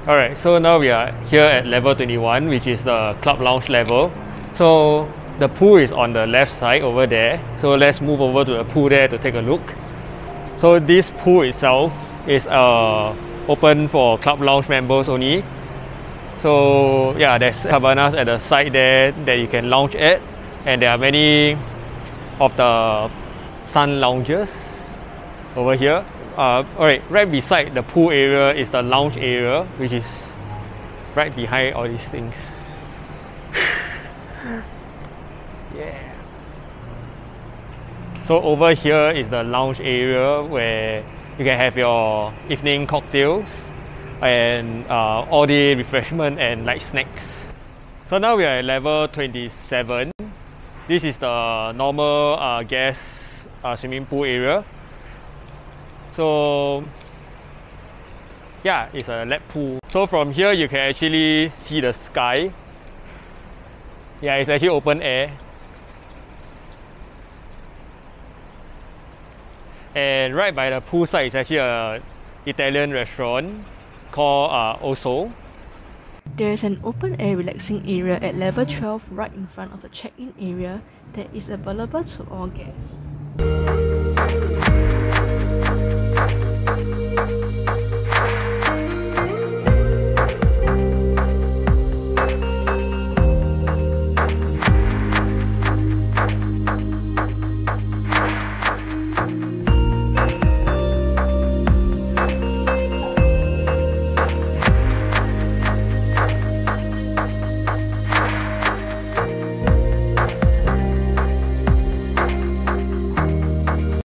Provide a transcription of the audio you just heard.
Alright, so now we are here at level 21, which is the club lounge level. So the pool is on the left side over there. So let's move over to the pool there to take a look. So this pool itself is open for club lounge members only. So yeah, there's cabanas at the side there that you can lounge at, and there are many of the sun lounges over here. Alright, right beside the pool area is the lounge area, which is right behind all these things. Yeah. So over here is the lounge area where you can have your evening cocktails and all day refreshment and light snacks. So now we are at level 27. This is the normal guest swimming pool area. So yeah, it's a lap pool. So from here you can actually see the sky. Yeah, it's actually open air. And right by the pool side is actually an Italian restaurant called Osso. There is an open air relaxing area at level 12 right in front of the check-in area that is available to all guests.